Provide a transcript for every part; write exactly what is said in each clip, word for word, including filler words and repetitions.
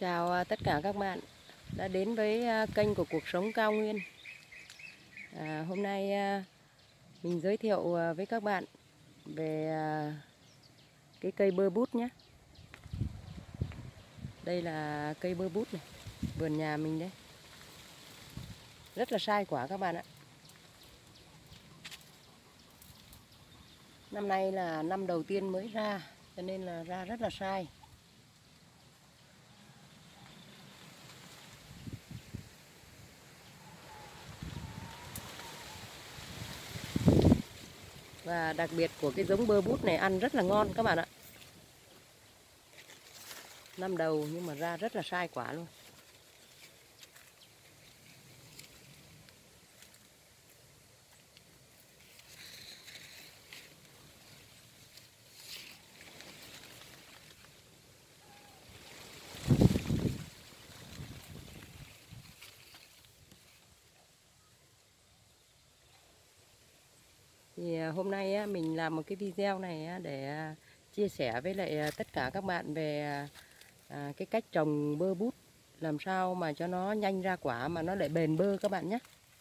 Chào à, tất cả các bạn đã đến với à, kênh của Cuộc Sống Cao Nguyên. À, hôm nay à, mình giới thiệu à, với các bạn về à, cái cây bơ bút nhé. Đây là cây bơ bút này, vườn nhà mình đấy. Rất là sai quả các bạn ạ. Năm nay là năm đầu tiên mới ra, cho nên là ra rất là sai. Và đặc biệt của cái giống bơ bút này ăn rất là ngon các bạn ạ. Năm đầu nhưng mà ra rất là sai quả luôn. Thì hôm nay mình làm một cái video này để chia sẻ với lại tất cả các bạn về cái cách trồng bơ bút làm sao mà cho nó nhanh ra quả mà nó lại bền bơ các bạn nhé.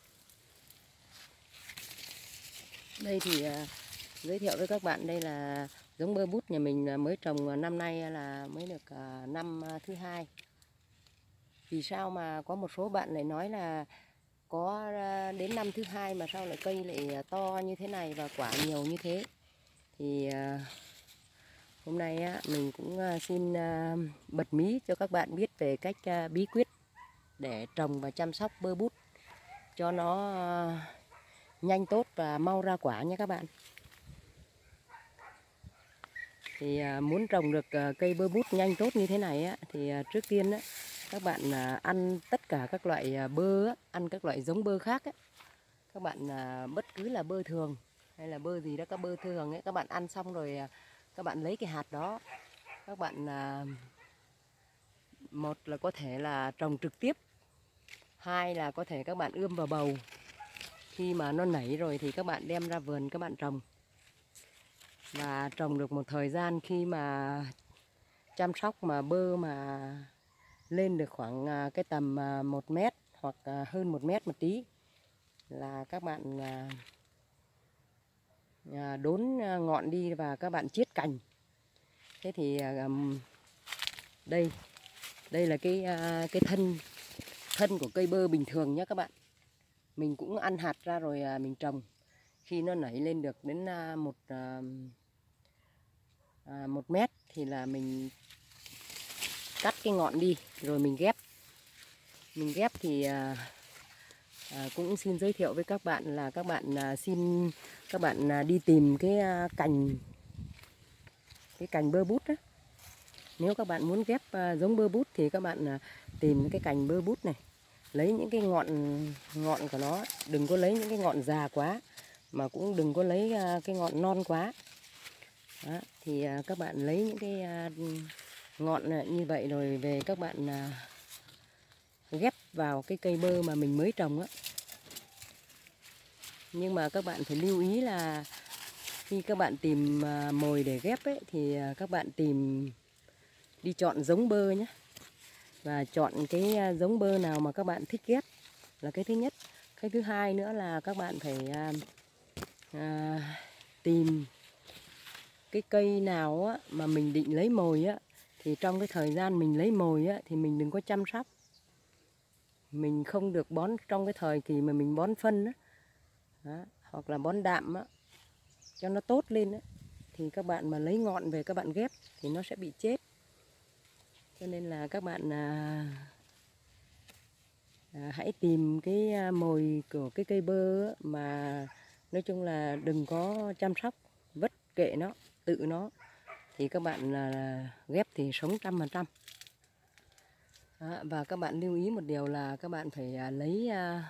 Đây thì giới thiệu với các bạn, đây là giống bơ bút nhà mình mới trồng năm nay là mới được năm thứ hai. Vì sao mà có một số bạn lại nói là có đến năm thứ hai mà sao lại cây lại to như thế này và quả nhiều như thế. Thì hôm nay mình cũng xin bật mí cho các bạn biết về cách bí quyết để trồng và chăm sóc bơ bút cho nó nhanh tốt và mau ra quả nha các bạn. Thì muốn trồng được cây bơ bút nhanh tốt như thế này thì trước tiên các bạn ăn tất cả các loại bơ, ăn các loại giống bơ khác ấy. Các bạn bất cứ là bơ thường hay là bơ gì đó, các bơ thường ấy, các bạn ăn xong rồi các bạn lấy cái hạt đó, các bạn một là có thể là trồng trực tiếp, hai là có thể các bạn ươm vào bầu. Khi mà nó nảy rồi thì các bạn đem ra vườn các bạn trồng. Và trồng được một thời gian, khi mà chăm sóc mà bơ mà lên được khoảng cái tầm một mét hoặc hơn một mét một tí là các bạn đốn ngọn đi và các bạn chiết cành. Thế thì đây đây là cái cái thân thân của cây bơ bình thường nhé các bạn. Mình cũng ăn hạt ra rồi mình trồng. Khi nó nảy lên được đến một một mét thì là mình cắt cái ngọn đi rồi mình ghép. Mình ghép thì à, à, cũng xin giới thiệu với các bạn là các bạn à, xin các bạn à, đi tìm cái à, cành cái cành bơ bút đó. Nếu các bạn muốn ghép à, giống bơ bút thì các bạn à, tìm cái cành bơ bút này, lấy những cái ngọn ngọn của nó, đừng có lấy những cái ngọn già quá mà cũng đừng có lấy à, cái ngọn non quá. Đó, thì à, các bạn lấy những cái à, ngọn như vậy rồi về các bạn à, ghép vào cái cây bơ mà mình mới trồng á. Nhưng mà các bạn phải lưu ý là khi các bạn tìm à, mồi để ghép ấy, thì à, các bạn tìm đi chọn giống bơ nhé. Và chọn cái à, giống bơ nào mà các bạn thích ghép là cái thứ nhất. Cái thứ hai nữa là các bạn phải à, à, tìm cái cây nào á, mà mình định lấy mồi á, thì trong cái thời gian mình lấy mồi á, thì mình đừng có chăm sóc. Mình không được bón trong cái thời kỳ mà mình bón phân á, đó, hoặc là bón đạm á, cho nó tốt lên á, thì các bạn mà lấy ngọn về các bạn ghép thì nó sẽ bị chết. Cho nên là các bạn à, à, hãy tìm cái mồi của cái cây bơ á, mà nói chung là đừng có chăm sóc, vất kệ nó, tự nó, thì các bạn là ghép thì sống trăm phần trăm. Và các bạn lưu ý một điều là các bạn phải à, lấy à,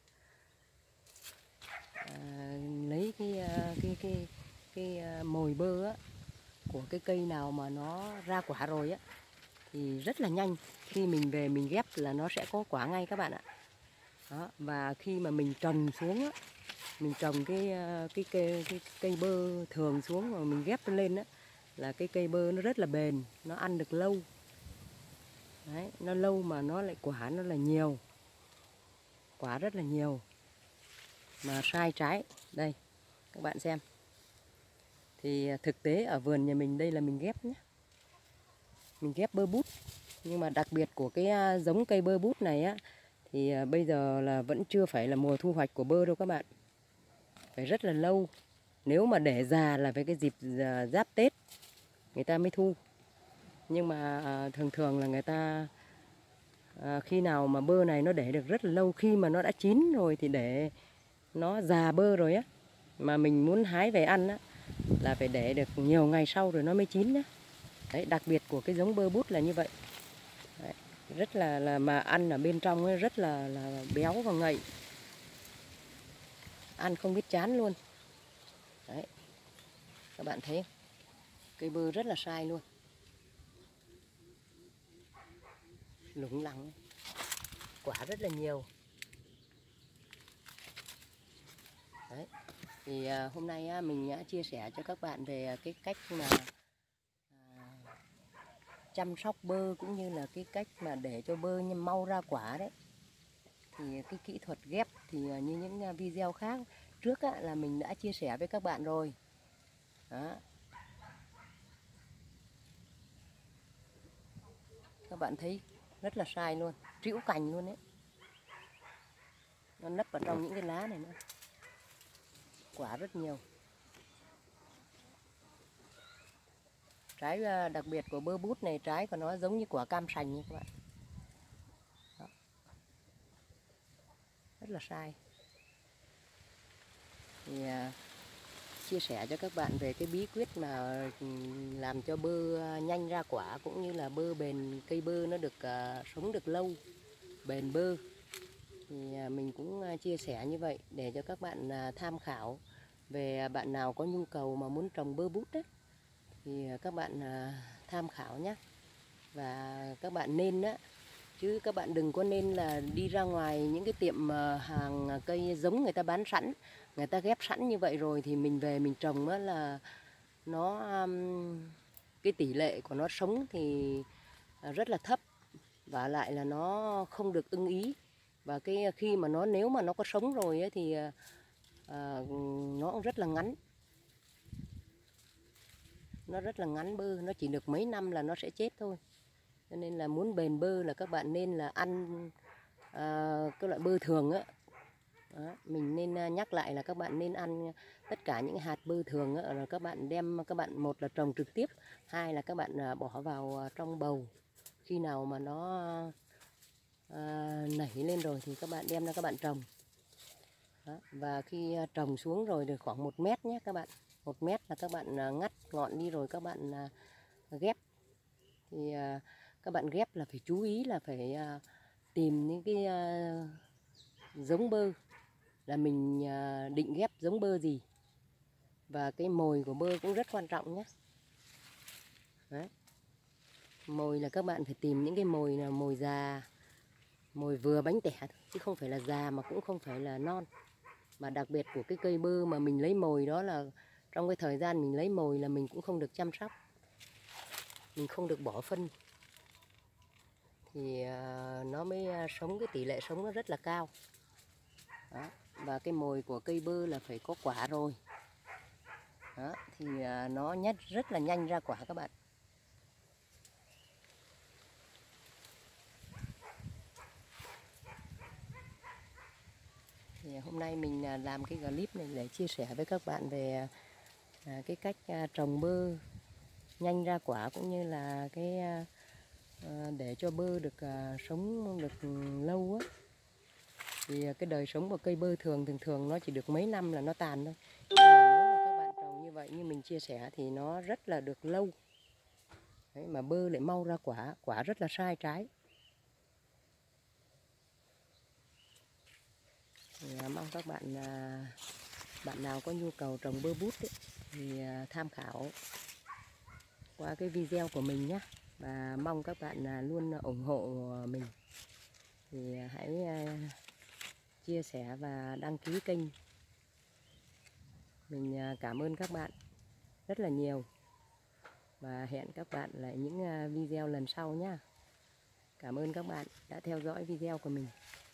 à, lấy cái à, cái cái cái à, mồi bơ á, của cái cây nào mà nó ra quả rồi á thì rất là nhanh. Khi mình về mình ghép là nó sẽ có quả ngay các bạn ạ. Đó, và khi mà mình trồng xuống á, mình trồng cái cái cây cái cây bơ thường xuống mà mình ghép lên á, là cái cây bơ nó rất là bền, nó ăn được lâu. Đấy, nó lâu mà nó lại quả nó là nhiều, quả rất là nhiều mà sai trái. Đây các bạn xem, thì thực tế ở vườn nhà mình đây là mình ghép nhé, mình ghép bơ bút. Nhưng mà đặc biệt của cái giống cây bơ bút này á, thì bây giờ là vẫn chưa phải là mùa thu hoạch của bơ đâu các bạn, phải rất là lâu. Nếu mà để già là phải cái dịp giáp Tết người ta mới thu. Nhưng mà à, thường thường là người ta à, khi nào mà bơ này nó để được rất là lâu, khi mà nó đã chín rồi thì để nó già bơ rồi á, mà mình muốn hái về ăn á là phải để được nhiều ngày sau rồi nó mới chín nhá. Đấy, đặc biệt của cái giống bơ bút là như vậy. Đấy, rất là là mà ăn ở bên trong ấy rất là là béo và ngậy, ăn không biết chán luôn. Đấy, các bạn thấy không? Cây bơ rất là sai luôn, lủng lẳng, quả rất là nhiều. Đấy, thì à, hôm nay á, mình đã chia sẻ cho các bạn về cái cách mà à, chăm sóc bơ cũng như là cái cách mà để cho bơ mau ra quả đấy. Thì cái kỹ thuật ghép thì như những video khác trước á, là mình đã chia sẻ với các bạn rồi. Đó. Các bạn thấy rất là sai luôn, trĩu cành luôn đấy. Nó nấp vào trong những cái lá này nữa. Quả rất nhiều. Trái đặc biệt của bơ bút này, trái của nó giống như quả cam sành nha các bạn. Đó. Rất là sai. Thì à, chia sẻ cho các bạn về cái bí quyết mà làm cho bơ nhanh ra quả, cũng như là bơ bền, cây bơ nó được uh, sống được lâu, bền bơ. Thì uh, mình cũng uh, chia sẻ như vậy để cho các bạn uh, tham khảo. Về uh, bạn nào có nhu cầu mà muốn trồng bơ bút đấy, thì uh, các bạn uh, tham khảo nhé. Và các bạn nên á, chứ các bạn đừng có nên là đi ra ngoài những cái tiệm hàng cây giống người ta bán sẵn, người ta ghép sẵn như vậy rồi thì mình về mình trồng á là nó cái tỷ lệ của nó sống thì rất là thấp, và lại là nó không được ưng ý. Và cái khi mà nó nếu mà nó có sống rồi ấy, thì à, nó cũng rất là ngắn, nó rất là ngắn bơ, nó chỉ được mấy năm là nó sẽ chết thôi. Cho nên là muốn bền bơ là các bạn nên là ăn à, cái loại bơ thường á. Đó, mình nên nhắc lại là các bạn nên ăn tất cả những hạt bơ thường á, rồi các bạn đem, các bạn một là trồng trực tiếp, hai là các bạn bỏ vào trong bầu. Khi nào mà nó à, nảy lên rồi thì các bạn đem ra các bạn trồng. Đó, và khi trồng xuống rồi được khoảng một mét nhé các bạn, một mét là các bạn ngắt ngọn đi rồi các bạn ghép. Thì các bạn ghép là phải chú ý là phải tìm những cái giống bơ, là mình định ghép giống bơ gì. Và cái mồi của bơ cũng rất quan trọng nhé. Đấy. Mồi là các bạn phải tìm những cái mồi là mồi già, mồi vừa bánh tẻ thôi, chứ không phải là già mà cũng không phải là non. Mà đặc biệt của cái cây bơ mà mình lấy mồi đó là trong cái thời gian mình lấy mồi là mình cũng không được chăm sóc, mình không được bỏ phân, thì nó mới sống, cái tỷ lệ sống nó rất là cao. Đó. Và cái mồi của cây bơ là phải có quả rồi. Đó. Thì nó nhất rất là nhanh ra quả các bạn. Thì hôm nay mình làm cái clip này để chia sẻ với các bạn về cái cách trồng bơ nhanh ra quả, cũng như là cái để cho bơ được sống được lâu á. Thì cái đời sống của cây bơ thường thường thường nó chỉ được mấy năm là nó tàn thôi. Nhưng mà nếu mà các bạn trồng như vậy như mình chia sẻ thì nó rất là được lâu. Đấy, mà bơ lại mau ra quả, quả rất là sai trái. Thì mong các bạn bạn nào có nhu cầu trồng bơ bút ấy, thì tham khảo qua cái video của mình nhé. Và mong các bạn luôn ủng hộ mình. Thì hãy chia sẻ và đăng ký kênh. Mình cảm ơn các bạn rất là nhiều. Và hẹn các bạn lại những video lần sau nhé. Cảm ơn các bạn đã theo dõi video của mình.